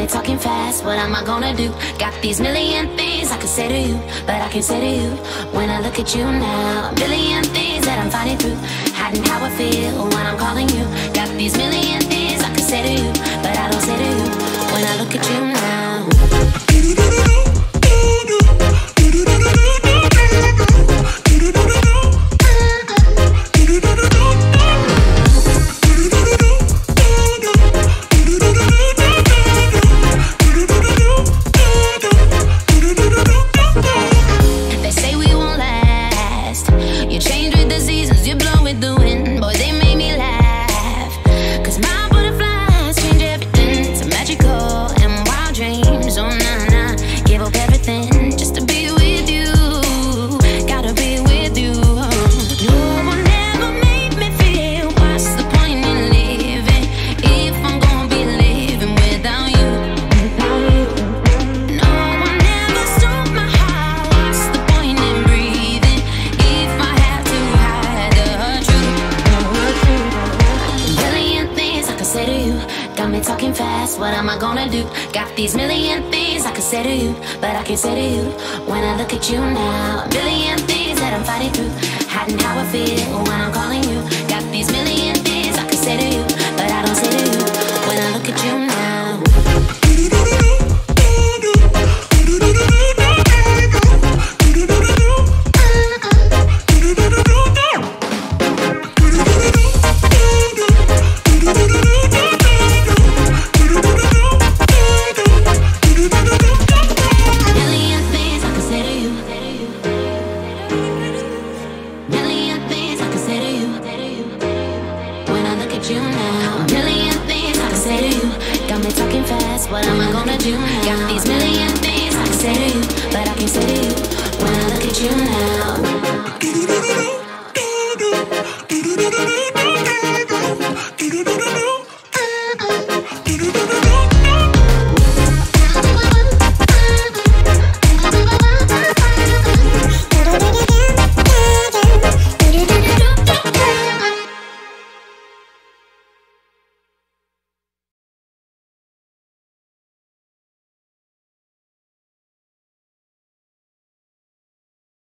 me talking fast, what am I gonna do? Got these million things I could say to you, but I can't say to you when I look at you now. A million things that I'm fighting through, hiding how I feel when I'm calling you. Got these million things I could say to you, but I don't say to you when I look at you now. Talking fast, what am I gonna do? Got these million things I could say to you, but I can't say to you when I look at you now. A million things that I'm fighting through, hiding how I feel when I'm calling you. Got these million things I could say to you, but I don't say to you when I look at you now. You now. A million things I can say to you, got me talking fast, what am I gonna do now? Got these million things I can say to you, but I can't say to you when I look at you now.